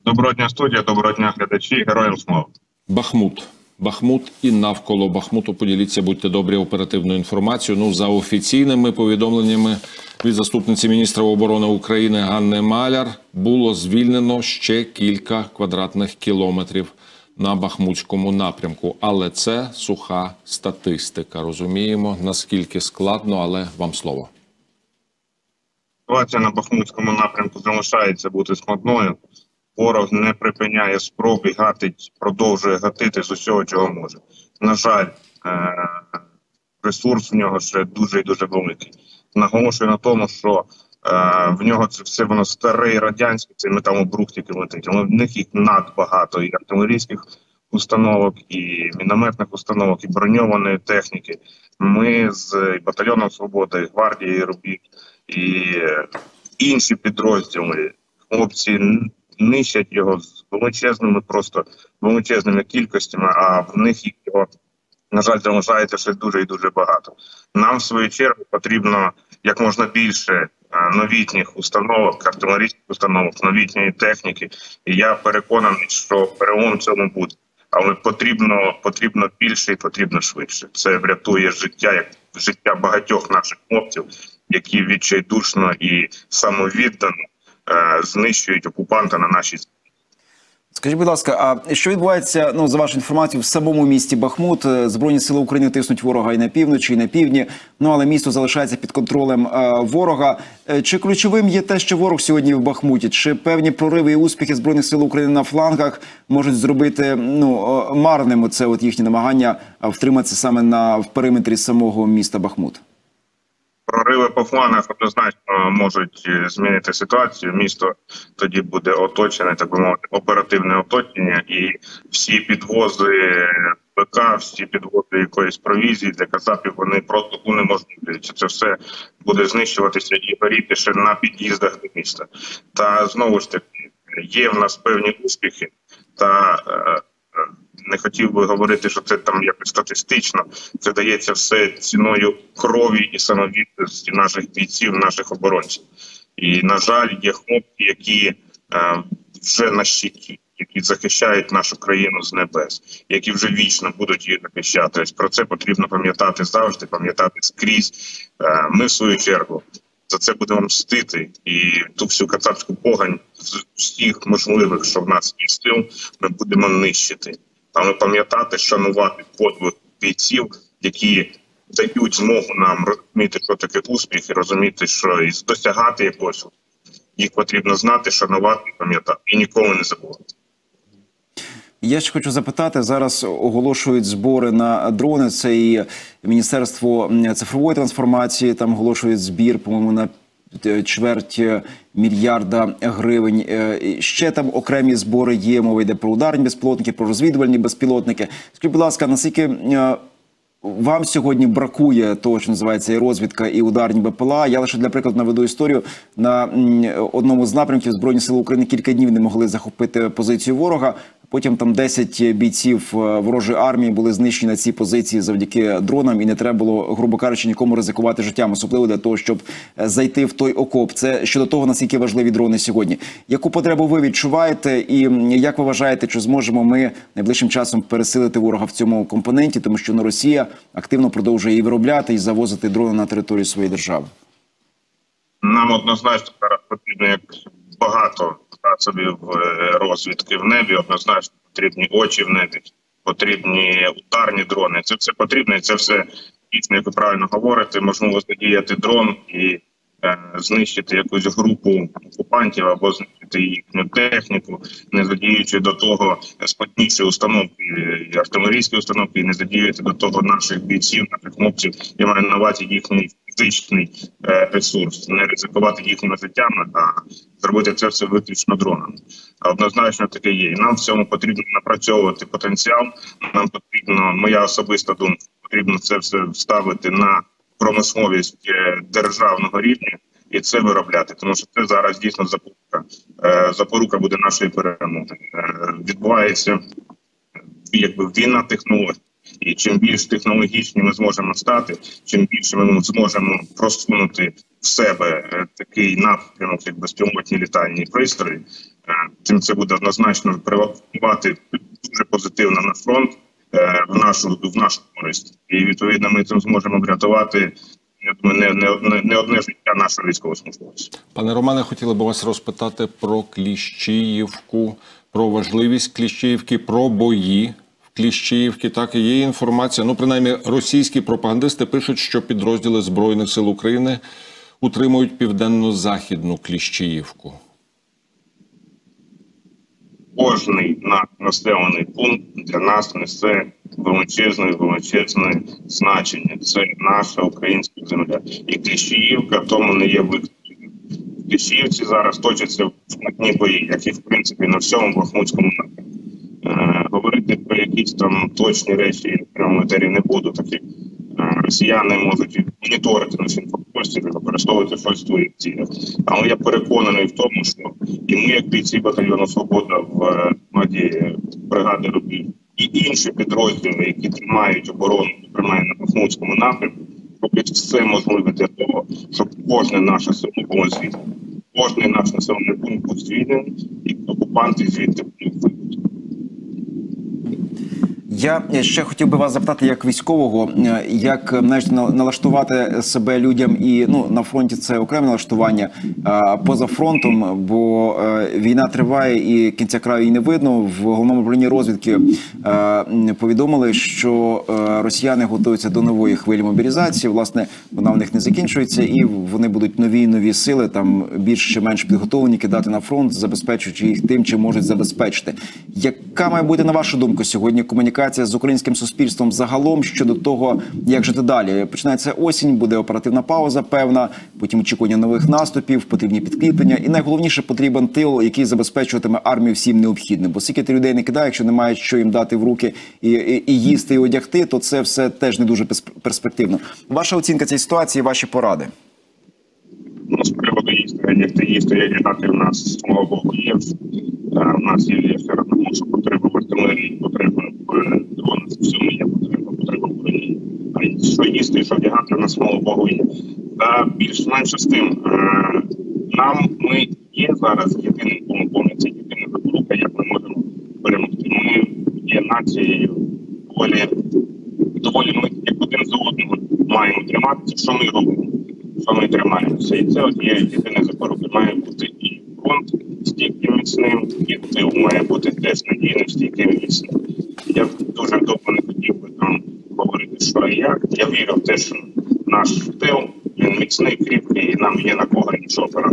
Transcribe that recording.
Доброго дня, студія, доброго дня, глядачі, героям слава. Бахмут і навколо Бахмуту. Поділіться, будьте добрі, оперативною інформацією. За офіційними повідомленнями від заступниці міністра оборони України Ганни Маляр, було звільнено ще кілька квадратних кілометрів на Бахмутському напрямку. Але це суха статистика. Розуміємо, наскільки складно, але вам слово. Ситуація на Бахмутському напрямку залишається бути складною. Ворог не припиняє спроб і гатить, продовжує гатити з усього, чого може. На жаль, ресурс в нього ще дуже і дуже великий. Наголошую на тому, що в нього це все воно старий, радянський, це металобрухт, який летить. Але в них їх надбагато, і артилерійських установок, і мінометних установок, і броньованої техніки. Ми з батальйоном «Свобода», і гвардії «Рубіж», і інші підрозділи, хлопці нищать його з величезними кількостями, а в них його, на жаль, залишається ще дуже і дуже багато. Нам, в свою чергу, потрібно як можна більше новітніх установок, артилерійських установок, новітньої техніки. І я переконаний, що перелом в цьому буде. Але потрібно більше і потрібно швидше. Це врятує життя, як життя багатьох наших хлопців, які відчайдушно і самовіддано знищують окупанта на нашій землі. Скажіть, будь ласка, а що відбувається, за вашу інформацію, в самому місті Бахмут? Збройні сили України тиснуть ворога і на півночі, і на півдні, але місто залишається під контролем ворога. Чи ключовим є те, що ворог сьогодні в Бахмуті? Чи певні прориви і успіхи Збройних сил України на флангах можуть зробити марним їхні намагання втриматися саме в периметрі самого міста Бахмут? Прориви по флангах однозначно можуть змінити ситуацію. Місто тоді буде оточене, так би мовити, оперативне оточення, і всі підвози БК, всі підвози якоїсь провізії для кацапів, вони просто унеможливлюються. Це все буде знищуватися і горіти ще на під'їздах до міста. Та знову ж таки, є в нас певні успіхи, та не хотів би говорити, що це там якось статистично. Це дається все ціною крові і самовідданості наших бійців, наших оборонців. І, на жаль, є хлопці, які вже на щиті, які захищають нашу країну з небес, які вже вічно будуть її захищати. Ось про це потрібно пам'ятати завжди, пам'ятати скрізь. Ми, в свою чергу, за це будемо мстити, і ту всю кацапську погань з всіх можливих, що в нас є сил, ми будемо нищити. Але пам'ятати, шанувати подвиг бійців, які дають змогу нам розуміти, що таке успіх, і розуміти, що і досягати якогось, їх потрібно знати, шанувати і пам'ятати, і ніколи не забувати. Я ще хочу запитати, зараз оголошують збори на дрони, це і Міністерство цифрової трансформації, там оголошують збір, по-моєму, на $250 мільярда гривень. Ще там окремі збори є, мова йде про ударні безпілотники, про розвідувальні безпілотники. Скажіть, будь ласка, наскільки вам сьогодні бракує того, що називається і розвідка, і ударні БПЛА? Я лише для прикладу наведу історію. На одному з напрямків Збройні сили України кілька днів не могли захопити позицію ворога. Потім там 10 бійців ворожої армії були знищені на цій позиції завдяки дронам, і не треба було, грубо кажучи, нікому ризикувати життям, особливо для того, щоб зайти в той окоп. Це щодо того, наскільки важливі дрони сьогодні. Яку потребу ви відчуваєте, і як ви вважаєте, чи зможемо ми найближчим часом пересилити ворога в цьому компоненті, тому що Росія активно продовжує і виробляти, і завозити дрони на територію своєї держави? Нам однозначно зараз потрібно як багато засобів розвідки в небі, однозначно потрібні очі в небі, потрібні ударні дрони. Це все потрібно, і це все дійсно, як ви правильно говорите, можливо задіяти дрон і знищити якусь групу окупантів або знищити їхню техніку, не задіючи до того складніші установки, артилерійські установки, не задіювати до того наших бійців, наших хлопців, я маю на увазі їхній фізичний ресурс, не ризикувати їхніми життями, а зробити це все виключно дронами. Однозначно таке є. І нам в цьому потрібно напрацьовувати потенціал, нам потрібно, моя особиста думка, потрібно це все вставити на промисловість державного рівня і це виробляти, тому що це зараз дійсно запорука. Запорука буде нашої перемоги. Відбувається війна технологій. І чим більш технологічні ми зможемо стати, чим більше ми зможемо просунути в себе такий напрямок, як безпілотні літальні пристрої, тим це буде однозначно впливати дуже позитивно на фронт, в нашу користь. І відповідно ми цим зможемо врятувати не одне життя нашого військовослужбовця. Пане Романе, хотіли б вас розпитати про Кліщіївку, про важливість Кліщіївки, про бої в Кліщіївці. Так, і є інформація, ну, принаймні, російські пропагандисти пишуть, що підрозділи Збройних сил України утримують південно-західну Кліщіївку. Кожний населений пункт для нас несе величезне значення. Це наша українська земля. І Кліщіївка тому не є виключенням. В Кліщіївці зараз точаться складні бої, як і в принципі на всьому Бахмутському напрямку. Говорити про якісь там точні речі я в прямому етері не буду, так як росіяни можуть моніторити наші інфопростір і використовувати щось в своїх цілях. Але я переконаний в тому, що і ми, як бійці батальйону «Свобода» в складі бригади «Рубіж», і інші підрозділи, які тримають оборону, зокрема на Бахмутському напрямку, роблять все можливе для того, щоб кожне наше село було звільнено. Кожний наш населений пункт був звільнений, і окупанти звідти були вибиті. Я ще хотів би вас запитати, як військового, як налаштувати себе людям, і на фронті це окреме налаштування, поза фронтом, бо війна триває і кінця краю її не видно. В головному управлінні розвідки повідомили, що росіяни готуються до нової хвилі мобілізації. Власне, вона в них не закінчується, і вони будуть нові сили, там більш чи менш підготовлені, кидати на фронт, забезпечуючи їх тим, чим можуть забезпечити. Яка має бути, на вашу думку, сьогодні комунікація з українським суспільством загалом щодо того, як жити далі? Починається осінь, буде оперативна пауза певна, потім очікування нових наступів, потрібні підкріплення. І найголовніше, потрібен тил, який забезпечуватиме армію всім необхідним. Бо скільки ти людей не кидає, якщо немає що їм дати в руки і їсти, і одягти, то це все теж не дуже перспективно. Ваша оцінка цієї ситуації, ваші поради? Ну, з приводу їсти, одягати в нас, слава Богу, є. У нас є все одно, що потреба в артилерії, потреба в дронах, всьому є потреба в броні. А що їсти і що вдягати, у нас, слава Богу, є. Та більш-менше з тим, ми є зараз єдиним помилком, це єдина запорука, як ми можемо перемогти. Ми є нацією доволі ми як один за одного маємо триматися, що ми робимо, що ми тримаємося. І це от є єдина запорука. Має бути і фронт стійким міцним, і тил має бути теж надійним, стійким міцним. Я дуже довго не хотів би там говорити, що і як. Я вірю в те, що наш тил, він міцний, кріпкий, і нам є на кого нічого опиратися.